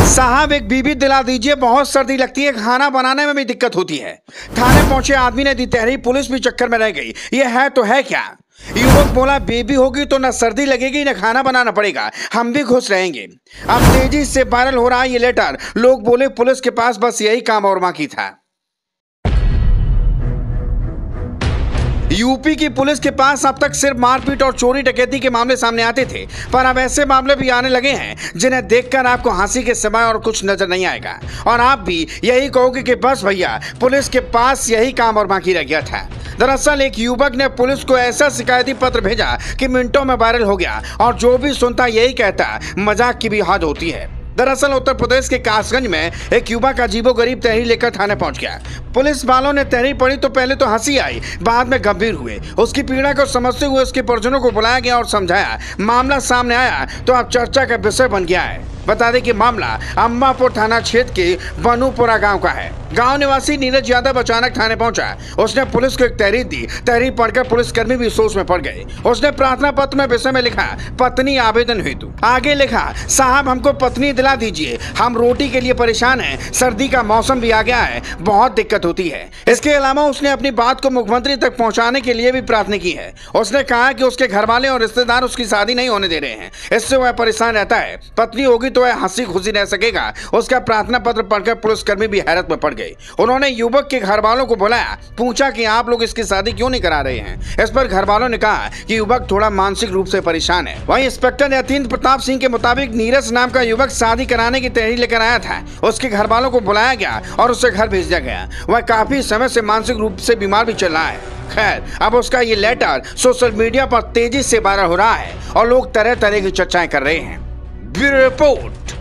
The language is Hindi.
साहब एक बीबी दिला दीजिए, बहुत सर्दी लगती है, खाना बनाने में भी दिक्कत होती है। थाने पहुंचे आदमी ने दी तहरीर, पुलिस भी चक्कर में रह गई। ये है तो है क्या? युवक बोला बेबी होगी तो न सर्दी लगेगी न खाना बनाना पड़ेगा, हम भी खुश रहेंगे। अब तेजी से वायरल हो रहा है ये लेटर। लोग बोले पुलिस के पास बस यही काम और बाकी था। यूपी की पुलिस के पास अब तक सिर्फ मारपीट और चोरी डकैती के मामले सामने आते थे, पर अब ऐसे मामले भी आने लगे हैं जिन्हें देखकर आपको हंसी के सिवाय और कुछ नजर नहीं आएगा और आप भी यही कहोगे कि बस भैया पुलिस के पास यही काम और बाकी रह गया था। दरअसल एक युवक ने पुलिस को ऐसा शिकायती पत्र भेजा कि मिनटों में वायरल हो गया और जो भी सुनता यही कहता मजाक की भी हद होती है। दरअसल उत्तर प्रदेश के कासगंज में एक युवक अजीबोगरीब तहरीर लेकर थाने पहुंच गया। पुलिस वालों ने तहरीर पढ़ी तो पहले तो हंसी आई, बाद में गंभीर हुए। उसकी पीड़ा को समझते हुए उसके परिजनों को बुलाया गया और समझाया। मामला सामने आया तो अब चर्चा का विषय बन गया है। बता दें कि मामला अम्बापुर थाना क्षेत्र के बनूपुरा गांव का है। गांव निवासी नीरज यादव अचानक थाने पहुंचा। उसने पुलिस को एक तहरीर दी। तहरीर पढ़कर पुलिसकर्मी भी सोच में पड़ गए। उसने प्रार्थना पत्र में विषय में लिखा पत्नी आवेदन हेतु। आगे लिखा साहब हमको पत्नी दिला दीजिए, हम रोटी के लिए परेशान हैं, सर्दी का मौसम भी आ गया है, बहुत दिक्कत होती है। इसके अलावा उसने अपनी बात को मुख्यमंत्री तक पहुंचाने के लिए भी प्रार्थना की है। उसने कहा कि उसके घर वाले और रिश्तेदार उसकी शादी नहीं होने दे रहे हैं, इससे वह परेशान रहता है। पत्नी होगी तो वह हंसी खुशी रह सकेगा। उसका प्रार्थना पत्र पढ़कर पुलिसकर्मी भी हैरत में पड़ गए। उन्होंने युवक के घर वालों को बुलाया, पूछा कि आप लोग इसकी शादी क्यों नहीं करा रहे हैं। इस पर घर वालों ने कहा कि युवक थोड़ा मानसिक रूप से परेशान है। वहीं इंस्पेक्टर यतीन्द्र प्रताप सिंह के मुताबिक नीरज नाम का युवक शादी कराने की तहरीर लेकर आया था। उसके घर वालों को बुलाया गया और उसे घर भेजा गया। वह काफी समय से मानसिक रूप से बीमार भी चल रहा है। खैर अब उसका ये लेटर सोशल मीडिया पर तेजी से वायरल हो रहा है और लोग तरह तरह की चर्चाएं कर रहे हैं। Bureau report.